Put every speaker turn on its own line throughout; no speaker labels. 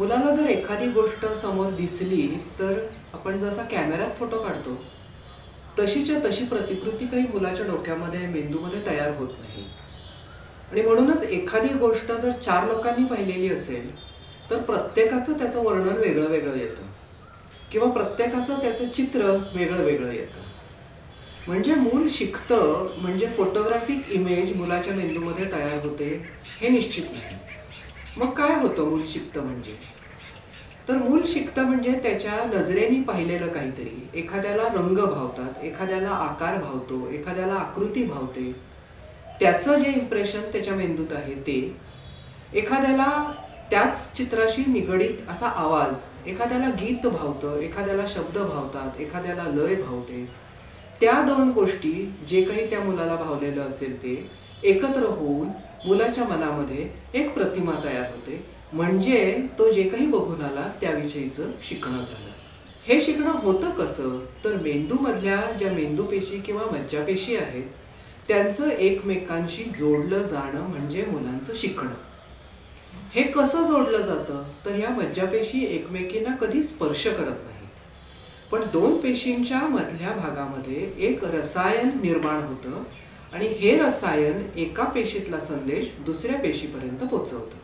मुलाला जर एखादी गोष्ट समोर दिसली तर आपण जसा कॅमेऱ्यात फोटो काढतो तशीच्या तशी प्रतिकृती काही मुलाच्या डोक्यामध्ये मेंदूमध्ये तयार होत नाही. आणि म्हणूनच एखादी गोष्ट जर 4 लोकांनी पाहिलेली असेल तर प्रत्येकाचं त्याचं वर्णन वेगळं वेगळं येतं किंवा प्रत्येकाचं त्याचं चित्र वेगळं वेगळं येतं. म्हणजे मूल शिकतं म्हणजे फोटोग्राफिक इमेज मुलाच्या मेंदूमध्ये तयार होते हे निश्चित नाही. मग काय होतं मूल शिकतं म्हणजे? तर मूल शिकतं म्हणजे त्याच्या नजरेने पाहिलेलं काहीतरी. एखाद्याला रंग भावतात, एखाद्याला आकार भावतो, एखाद्याला आकृती भावते, त्याचं जे इम्प्रेशन त्याच्या मेंदूत आहे ते. एखाद्याला त्याच चित्राशी निगडीत असा आवाज, एखाद्याला गीत भावतं, एखाद्याला शब्द भावतात, एखाद्याला लय भावते. त्या 2 गोष्टी जे काही त्या मुलाला भावलेलं असेल ते एकत्र होऊन मुलाच्या मनामध्ये एक प्रतिमा तयार होते. म्हणजे तो जे काही बघून आला त्याविषयीचं शिकणं झालं. हे शिकणं होतं कसं? तर मेंदूमधल्या ज्या मेंदूपेशी किंवा मज्जापेशी आहेत त्यांचं एकमेकांशी जोडलं जाणं म्हणजे मुलांचं शिकणं. हे कसं जोडलं जातं? तर ह्या मज्जापेशी एकमेकींना कधी स्पर्श करत नाहीत, पण 2 पेशींच्या मधल्या भागामध्ये एक रसायन निर्माण होतं आणि हे रसायन एका पेशीतला संदेश दुसऱ्या पेशीपर्यंत पोहोचवतं.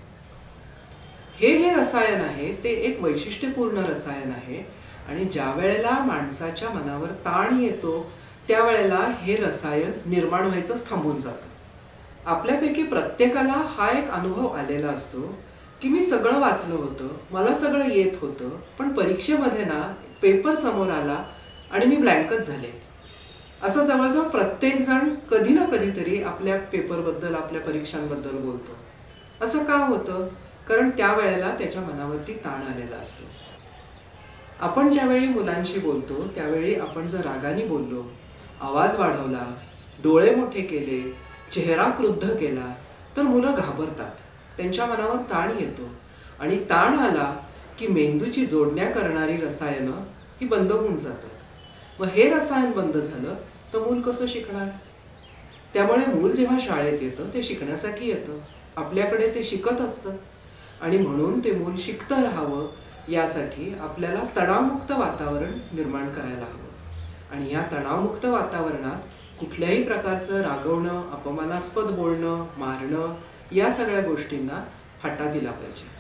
हे जे रसायन आहे ते एक वैशिष्ट्यपूर्ण रसायन आहे आणि ज्या वेळेला माणसाच्या मनावर ताण येतो त्यावेळेला हे रसायन निर्माण व्हायचं थांबून जातं. आपल्यापैकी प्रत्येकाला हा एक अनुभव आलेला असतो की मी सगळं वाचलं होतं, मला सगळं येत होतं, पण परीक्षेमध्ये ना पेपर समोर आला आणि मी ब्लँकच झाले. असं जवळजवळ प्रत्येक जण कधी ना कधीतरी आपल्या पेपरबद्दल, आपल्या परीक्षांबद्दल बोलतो. असं का होतं? कारण त्यावेळेला त्याच्या मनावरती ताण आलेला असतो. आपण ज्यावेळी मुलांशी बोलतो त्यावेळी आपण जर रागाने बोललो, आवाज वाढवला, डोळे मोठे केले, चेहरा क्रुद्ध केला तर मुलं घाबरतात, त्यांच्या मनावर ताण येतो आणि ताण आला की मेंदूची जोडण्या करणारी रसायनं ही बंद होऊन जातात. मग हे रसायन बंद झालं तर मूल कसं शिकणार? त्यामुळे मूल जेव्हा शाळेत येतं ते शिकण्यासाठी येतं, आपल्याकडे ते शिकत असतं आणि म्हणून ते मूल शिकतं राहावं यासाठी आपल्याला तणावमुक्त वातावरण निर्माण करायला हवं. आणि या तणावमुक्त वातावरणात कुठल्याही प्रकारचं रागवणं, अपमानास्पद बोलणं, मारणं या सगळ्या गोष्टींना फाटा दिला पाहिजे.